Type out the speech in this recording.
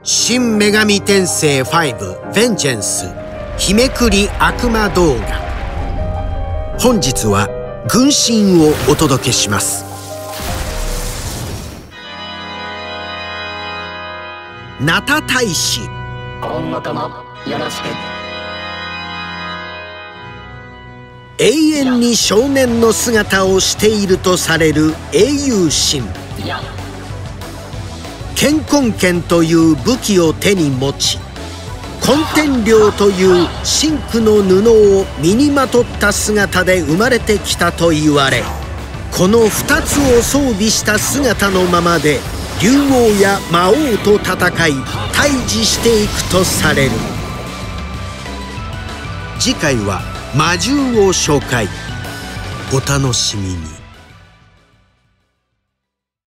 新女神転生5ベンジェンス日めくり悪魔動画。本日は軍神をお届けします。ナタ大使、 今後ともよろしく。 永遠に少年の姿をしているとされる英雄神。剣根剣という武器を手に持ち、根天領という真紅の布を身にまとった姿で生まれてきたと言われ、この2つを装備した姿のままで竜王や魔王と戦い対峙していくとされる。次回は魔獣を紹介。お楽しみに。